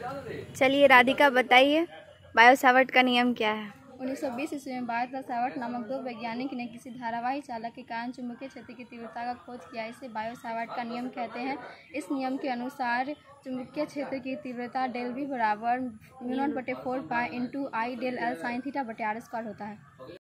चलिए राधिका बताइए, बायो-सावर्ट का नियम क्या है? 1920 ईस्वी में बायो-सावर्ट नामक दो वैज्ञानिक ने किसी धारावाही चालक के कारण चुंबकीय क्षेत्र की तीव्रता का खोज किया। इसे बायो-सावर्ट का नियम कहते हैं। इस नियम के अनुसार चुंबकीय क्षेत्र की तीव्रता डेल V बराबर म्यू नॉट बटे 4 pi into I del L sine theta बटे R स्क्वायर होता है।